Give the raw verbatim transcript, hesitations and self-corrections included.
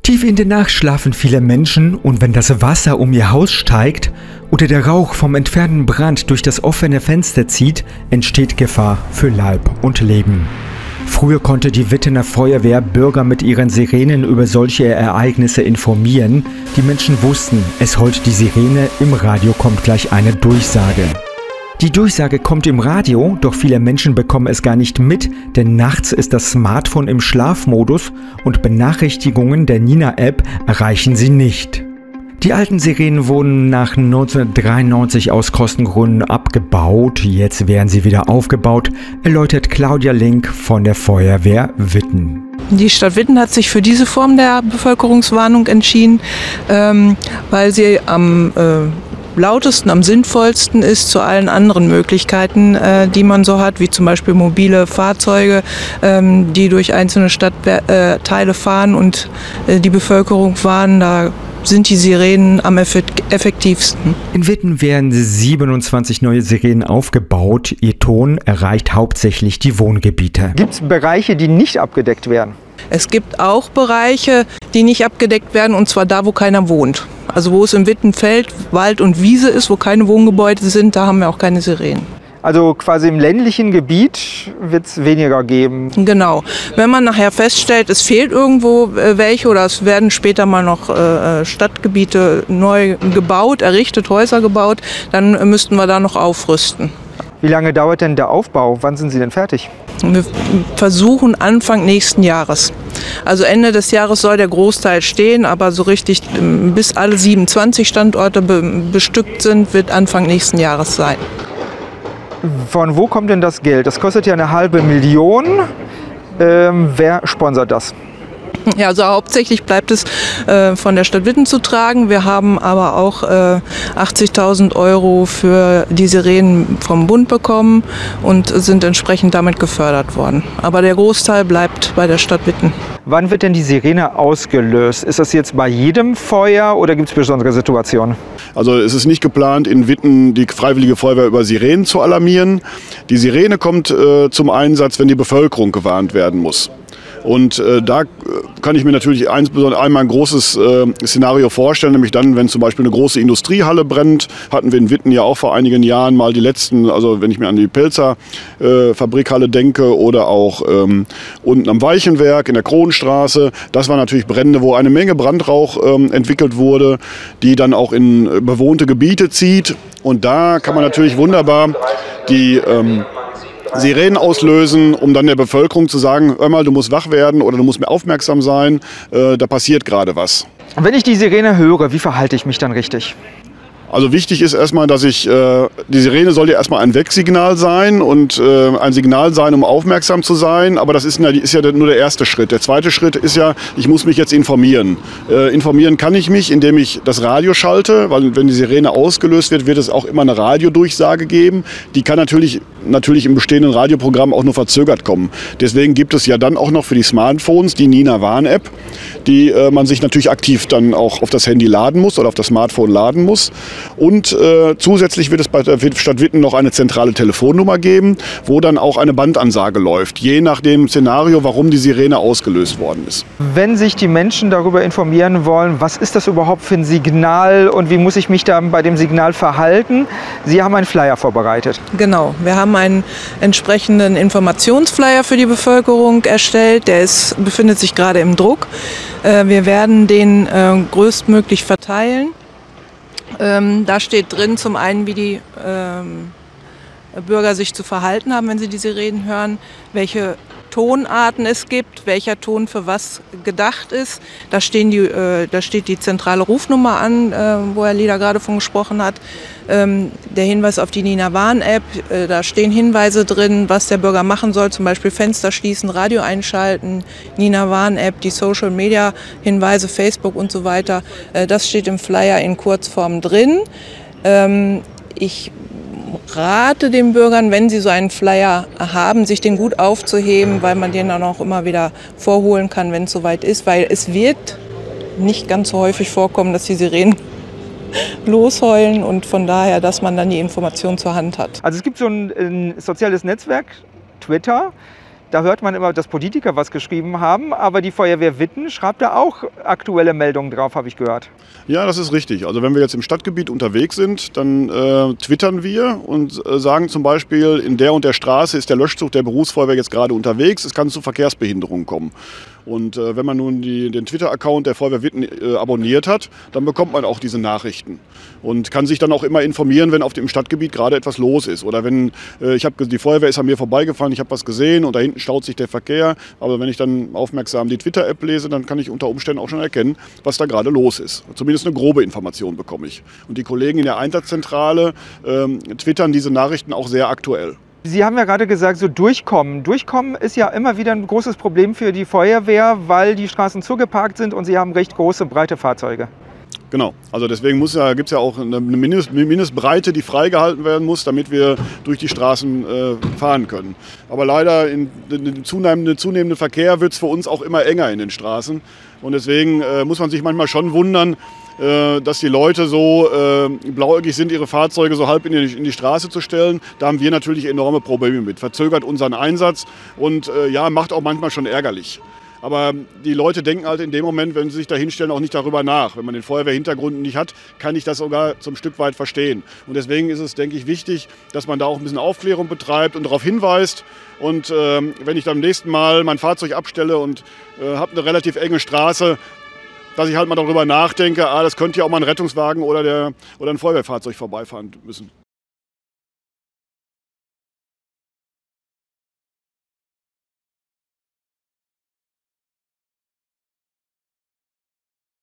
Tief in der Nacht schlafen viele Menschen und wenn das Wasser um ihr Haus steigt oder der Rauch vom entfernten Brand durch das offene Fenster zieht, entsteht Gefahr für Leib und Leben. Früher konnte die Wittener Feuerwehr Bürger mit ihren Sirenen über solche Ereignisse informieren. Die Menschen wussten, es heult die Sirene, im Radio kommt gleich eine Durchsage. Die Durchsage kommt im Radio, doch viele Menschen bekommen es gar nicht mit, denn nachts ist das Smartphone im Schlafmodus und Benachrichtigungen der Nina-App erreichen sie nicht. Die alten Sirenen wurden nach neunzehnhundertdreiundneunzig aus Kostengründen abgebaut, jetzt werden sie wieder aufgebaut, erläutert Claudia Link von der Feuerwehr Witten. Die Stadt Witten hat sich für diese Form der Bevölkerungswarnung entschieden, ähm, weil sie am äh, lautesten, am sinnvollsten ist zu allen anderen Möglichkeiten, äh, die man so hat, wie zum Beispiel mobile Fahrzeuge, ähm, die durch einzelne Stadtteile fahren und äh, die Bevölkerung warnen. Da sind die Sirenen am effektivsten. In Witten werden siebenundzwanzig neue Sirenen aufgebaut. Ihr Ton erreicht hauptsächlich die Wohngebiete. Gibt es Bereiche, die nicht abgedeckt werden? Es gibt auch Bereiche, die nicht abgedeckt werden, und zwar da, wo keiner wohnt. Also wo es im Wittenfeld, Wald und Wiese ist, wo keine Wohngebäude sind, da haben wir auch keine Sirenen. Also quasi im ländlichen Gebiet wird es weniger geben. Genau. Wenn man nachher feststellt, es fehlt irgendwo welche oder es werden später mal noch äh, Stadtgebiete neu gebaut, errichtet, Häuser gebaut, dann müssten wir da noch aufrüsten. Wie lange dauert denn der Aufbau? Wann sind Sie denn fertig? Wir versuchen Anfang nächsten Jahres. Also Ende des Jahres soll der Großteil stehen, aber so richtig bis alle siebenundzwanzig Standorte be bestückt sind, wird Anfang nächsten Jahres sein. Von wo kommt denn das Geld? Das kostet ja eine halbe Million. Ähm, wer sponsert das? Ja, also hauptsächlich bleibt es äh, von der Stadt Witten zu tragen. Wir haben aber auch äh, achtzigtausend Euro für die Sirenen vom Bund bekommen und sind entsprechend damit gefördert worden. Aber der Großteil bleibt bei der Stadt Witten. Wann wird denn die Sirene ausgelöst? Ist das jetzt bei jedem Feuer oder gibt es besondere Situationen? Also es ist nicht geplant, in Witten die Freiwillige Feuerwehr über Sirenen zu alarmieren. Die Sirene kommt äh, zum Einsatz, wenn die Bevölkerung gewarnt werden muss. Und äh, da kann ich mir natürlich insbesondere einmal ein großes äh, Szenario vorstellen, nämlich dann, wenn zum Beispiel eine große Industriehalle brennt, hatten wir in Witten ja auch vor einigen Jahren mal die letzten, also wenn ich mir an die Pelzer äh, Fabrikhalle denke oder auch ähm, unten am Weichenwerk in der Kronstraße, das waren natürlich Brände, wo eine Menge Brandrauch ähm, entwickelt wurde, die dann auch in bewohnte Gebiete zieht. Und da kann man natürlich wunderbar die ähm, Sirenen auslösen, um dann der Bevölkerung zu sagen, hör mal, du musst wach werden oder du musst mehr aufmerksam sein, äh, da passiert gerade was. Wenn ich die Sirene höre, wie verhalte ich mich dann richtig? Also wichtig ist erstmal, dass ich, äh, die Sirene soll ja erstmal ein Wecksignal sein und äh, ein Signal sein, um aufmerksam zu sein, aber das ist ja, ist ja nur der erste Schritt. Der zweite Schritt ist ja, ich muss mich jetzt informieren. Äh, informieren kann ich mich, indem ich das Radio schalte, weil wenn die Sirene ausgelöst wird, wird es auch immer eine Radiodurchsage geben. Die kann natürlich, natürlich im bestehenden Radioprogramm auch nur verzögert kommen. Deswegen gibt es ja dann auch noch für die Smartphones die Nina-Warn-App, die äh, man sich natürlich aktiv dann auch auf das Handy laden muss oder auf das Smartphone laden muss. Und äh, zusätzlich wird es bei der Stadt Witten noch eine zentrale Telefonnummer geben, wo dann auch eine Bandansage läuft, je nach dem Szenario, warum die Sirene ausgelöst worden ist. Wenn sich die Menschen darüber informieren wollen, was ist das überhaupt für ein Signal und wie muss ich mich da bei dem Signal verhalten? Sie haben einen Flyer vorbereitet. Genau, wir haben einen entsprechenden Informationsflyer für die Bevölkerung erstellt. Der ist, befindet sich gerade im Druck. Äh, wir werden den äh, größtmöglich verteilen. Ähm, da steht drin zum einen, wie die ähm, Bürger sich zu verhalten haben, wenn sie die Sirenen hören, welche Tonarten es gibt, welcher Ton für was gedacht ist. Da, stehen die, äh, da steht die zentrale Rufnummer an, äh, wo Herr Lieder gerade von gesprochen hat. Ähm, der Hinweis auf die Nina-Warn-App, äh, da stehen Hinweise drin, was der Bürger machen soll, zum Beispiel Fenster schließen, Radio einschalten, Nina-Warn-App, die Social-Media-Hinweise, Facebook und so weiter. Äh, das steht im Flyer in Kurzform drin. Ähm, ich rate den Bürgern, wenn sie so einen Flyer haben, sich den gut aufzuheben, weil man den dann auch immer wieder vorholen kann, wenn es soweit ist. Weil es wird nicht ganz so häufig vorkommen, dass die Sirenen losheulen und von daher, dass man dann die Information zur Hand hat. Also es gibt so ein, ein soziales Netzwerk, Twitter. Da hört man immer, dass Politiker was geschrieben haben, aber die Feuerwehr Witten schreibt da auch aktuelle Meldungen drauf, habe ich gehört. Ja, das ist richtig. Also wenn wir jetzt im Stadtgebiet unterwegs sind, dann äh, twittern wir und äh, sagen zum Beispiel, in der und der Straße ist der Löschzug der Berufsfeuerwehr jetzt gerade unterwegs, es kann zu Verkehrsbehinderungen kommen. Und äh, wenn man nun die, den Twitter-Account der Feuerwehr Witten äh, abonniert hat, dann bekommt man auch diese Nachrichten und kann sich dann auch immer informieren, wenn auf dem Stadtgebiet gerade etwas los ist. Oder wenn, äh, ich habe die Feuerwehr ist an mir vorbeigefahren, ich habe was gesehen und da hinten staut sich der Verkehr. Aber wenn ich dann aufmerksam die Twitter-App lese, dann kann ich unter Umständen auch schon erkennen, was da gerade los ist. Zumindest eine grobe Information bekomme ich. Und die Kollegen in der Einsatzzentrale ähm, twittern diese Nachrichten auch sehr aktuell. Sie haben ja gerade gesagt, so Durchkommen. Durchkommen ist ja immer wieder ein großes Problem für die Feuerwehr, weil die Straßen zugeparkt sind und sie haben recht große, breite Fahrzeuge. Genau, also deswegen ja, gibt es ja auch eine Mindest, Mindestbreite, die freigehalten werden muss, damit wir durch die Straßen äh, fahren können. Aber leider in dem zunehmenden, zunehmenden Verkehr wird es für uns auch immer enger in den Straßen. Und deswegen äh, muss man sich manchmal schon wundern, äh, dass die Leute so äh, blauäugig sind, ihre Fahrzeuge so halb in die, in die Straße zu stellen. Da haben wir natürlich enorme Probleme mit. Verzögert unseren Einsatz und äh, ja, macht auch manchmal schon ärgerlich. Aber die Leute denken halt in dem Moment, wenn sie sich da hinstellen, auch nicht darüber nach. Wenn man den Feuerwehrhintergrund nicht hat, kann ich das sogar zum Stück weit verstehen. Und deswegen ist es, denke ich, wichtig, dass man da auch ein bisschen Aufklärung betreibt und darauf hinweist. Und äh, wenn ich dann am nächsten Mal mein Fahrzeug abstelle und äh, habe eine relativ enge Straße, dass ich halt mal darüber nachdenke, ah, das könnte ja auch mal ein Rettungswagen oder, der, oder ein Feuerwehrfahrzeug vorbeifahren müssen.